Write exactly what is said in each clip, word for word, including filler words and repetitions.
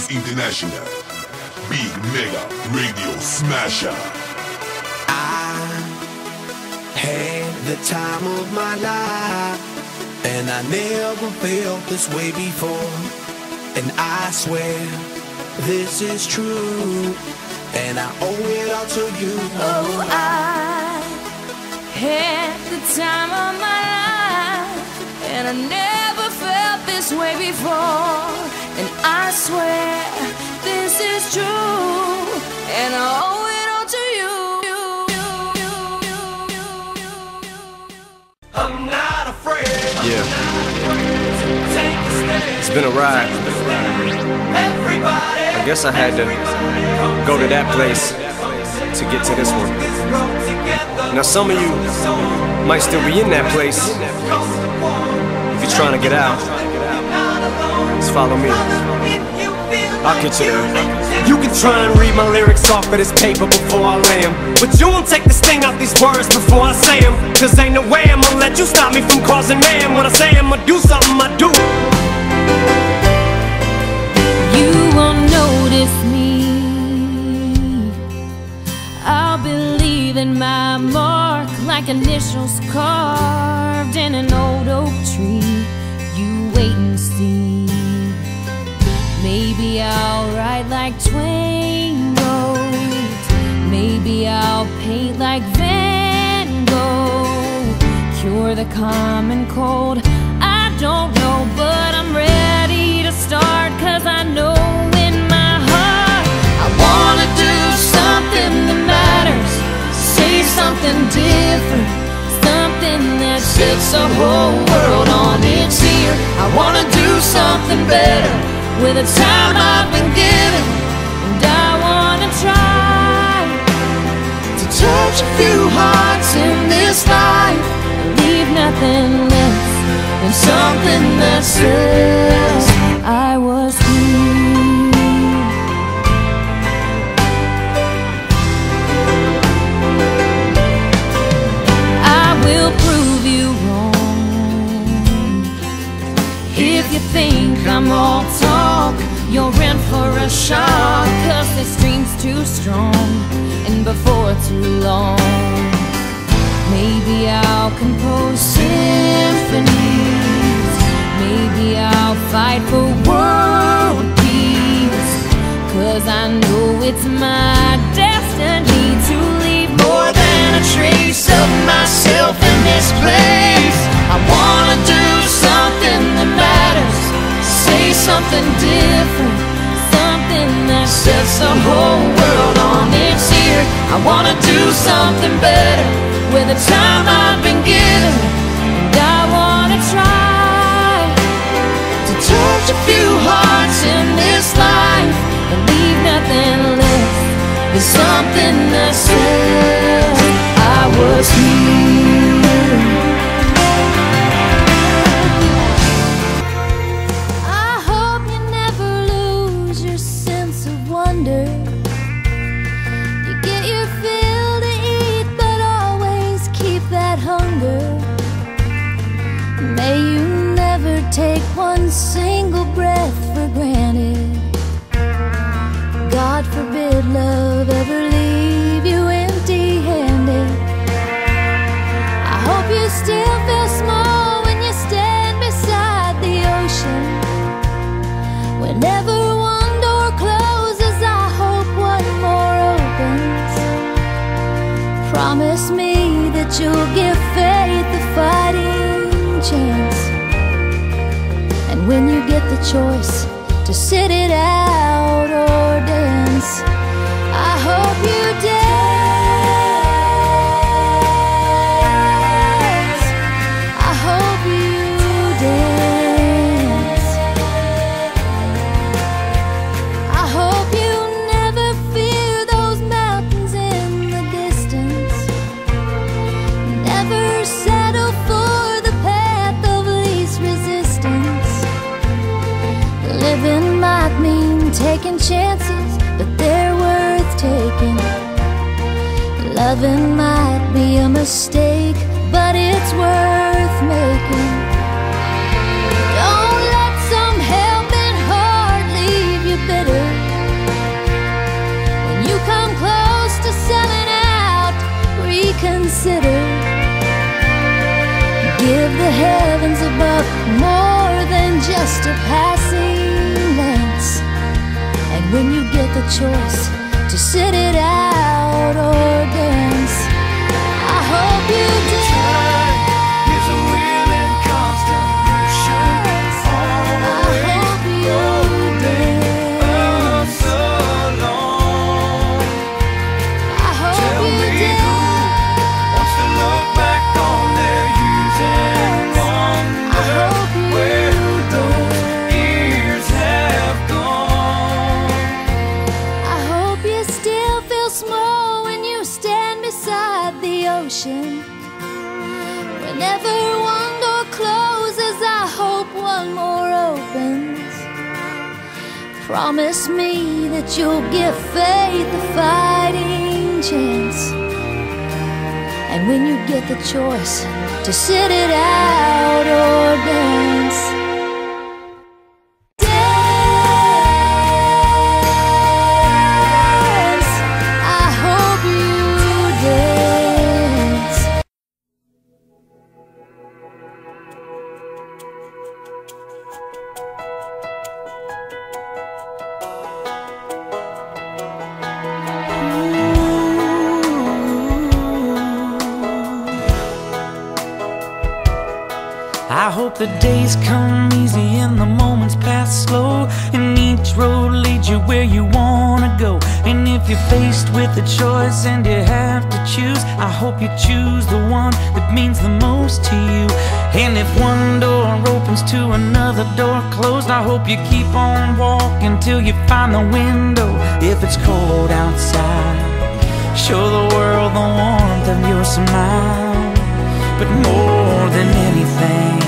International. Big Mega Radio Smasher. I had the time of my life, and I never felt this way before. And I swear this is true, and I owe it all to you. Oh, I had the time of my life, and I never felt this way before. And I swear this is true, and I owe it all to you. I'm not afraid. Yeah. It's been a ride. I guess I had to go to that place to get to this one. Now some of you might still be in that place. If you're trying to get out, just follow me. I'll get you there. You can try and read my lyrics off of this paper before I lay them, but you won't take the sting out these words before I say them. Cause ain't no way I'ma let you stop me from causing mayhem. When I say I'ma do something, I do. You won't notice me. I'll be leaving my mark like initials carved in an old oak tree. You wait and see. Maybe I'll write like Twain wrote. Maybe I'll paint like Van Gogh. Cure the common cold, I don't know, but I'm ready to start. Cause I know in my heart I wanna do something that matters. Say something different, something that sets the whole world on its ear. I wanna do something better with the time I've been given, and I wanna try to touch a few hearts in this life and leave nothing less than something that says I was here. I will prove you wrong. If you think I'm all talk, you're in for a shock. Cause this dream's too strong, and before too long maybe I'll compose symphonies. Maybe I'll fight for world peace. Cause I know it's my destiny to leave more than a trace of myself in this place. I wanna do something that matters. Say something different, something that sets the whole world on its ear. I wanna do something better with the time I've been given, and I wanna try to touch a few hearts in this life and leave nothing less than something that says I was here. I hope you never lose your sense of wonder. You get your fill to eat, but always keep that hunger. May you never take one single breath for granted. God forbid love ever leave you empty-handed. I hope you still feel small when you stand beside the ocean. Whenever one door closes, I hope one more opens. Promise me that you'll give faith a fighting chance. And when you get the choice to sit it out or dance, I hope you dance. I hope you dance. I hope you never fear those mountains in the distance. Never settle for the path of least resistance. Living might mean taking chances, but they're worth taking. Loving might be a mistake, but it's worth making. Don't let some helping heart leave you bitter a passing glance. And when you get the choice to sit it out or dance, I hope you dance. Whenever one door closes, I hope one more opens. Promise me that you'll give faith a fighting chance. And when you get the choice to sit it out or dance, I hope the days come easy and the moments pass slow, and each road leads you where you wanna go. And if you're faced with a choice and you have to choose, I hope you choose the one that means the most to you. And if one door opens to another door closed, I hope you keep on walking till you find the window. If it's cold outside, show the world the warmth of your smile. But more than anything,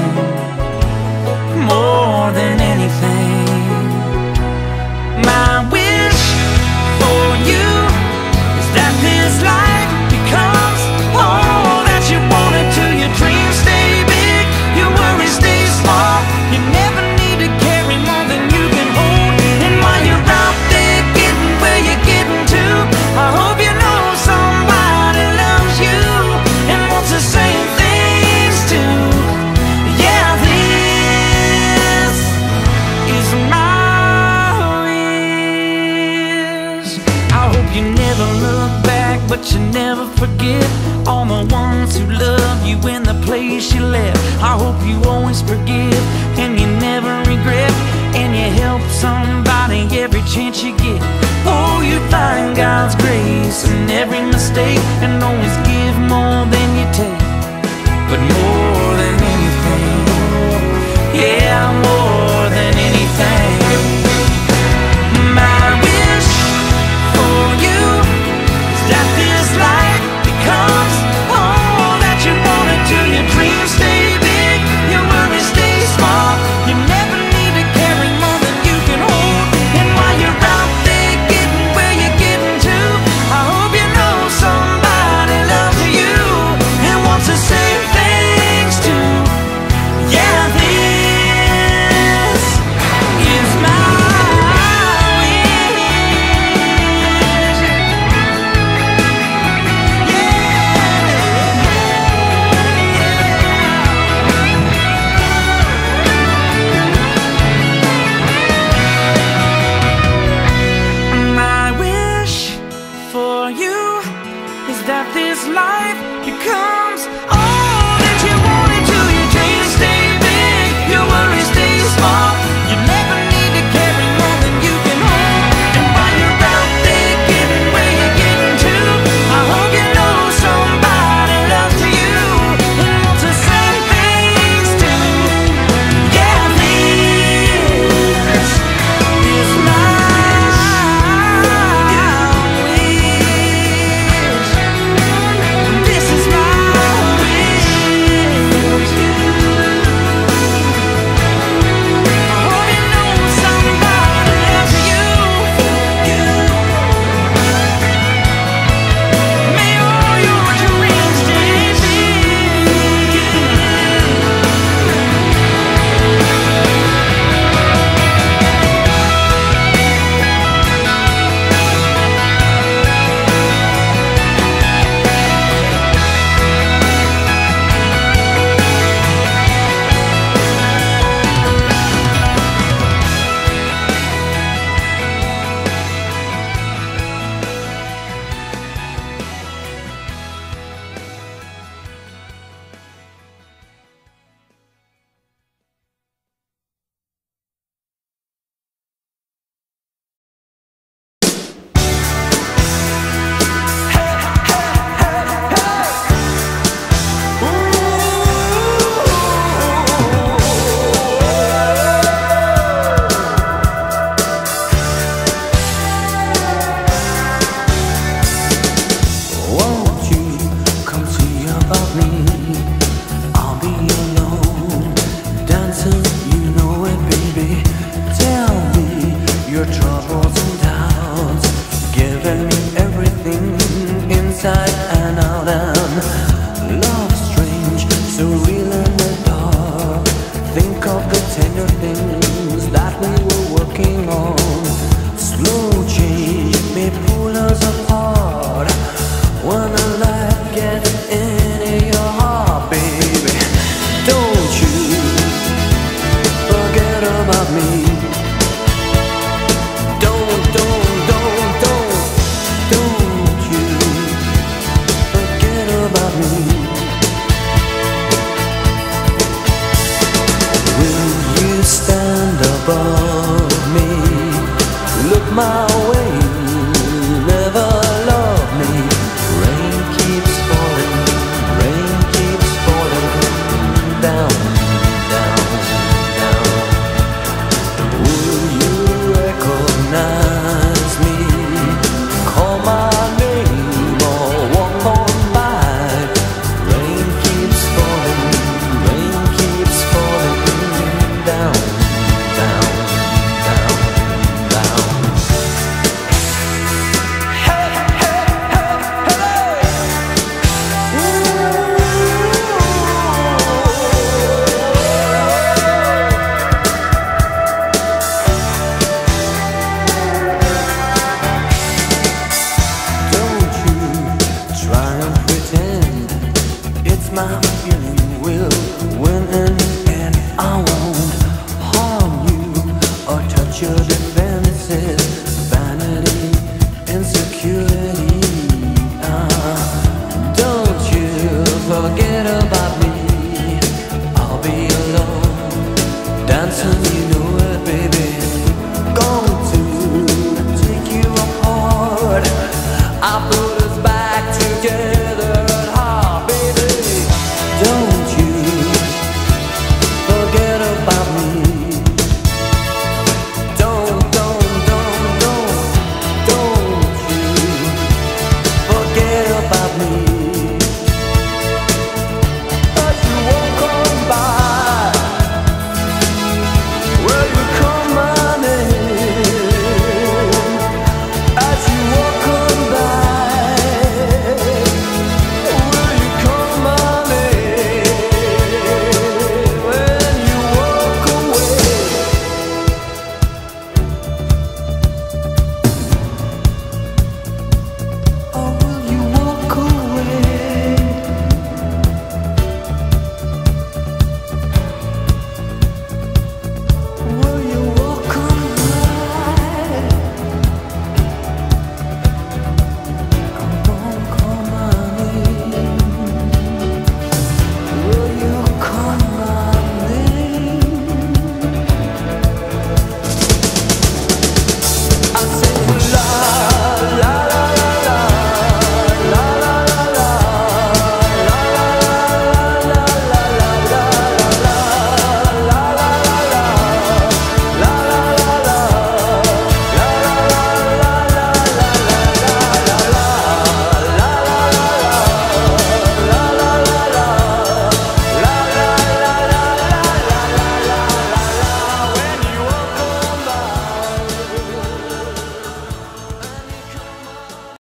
more than anything, my wish for you is that this life becomes all that you want it to. Your dreams stay big, your worries stay small. You never need to carry more than you can hold. And while you're out there getting where you're getting to, I hope you know somebody loves you and wants the same things too. Yeah, this is my wish. I hope you never look back, but you never forget all the ones who love you in the place you left. I hope you always forgive and you never regret, and you help somebody every chance you get. Oh, you find God's grace in every mistake, and always give more than you take. But more than anything, yeah, more than anything, my wish for you is that this life becomes all that you want it to. Your dreams stay big, your worries stay small. You never need to carry more than you can hold. And while you're out your troubles and doubts, giving me everything inside and out, and love strange, so real in the dark. Think of the tender things that we were working on. Slow change may pull us apart when a light gets into your heart, baby. Don't you forget about me. Don't, don't, don't, don't, don't you forget about me. Will you stand above me? Look my way, never love me. Rain keeps falling, rain keeps falling down, down, down. Will you recognize me? Call my name or walk on by. Rain keeps falling, rain keeps falling down, down, down, down. Don't you try and pretend it's my feeling. Will win in the end. I won't harm you or touch your defenses.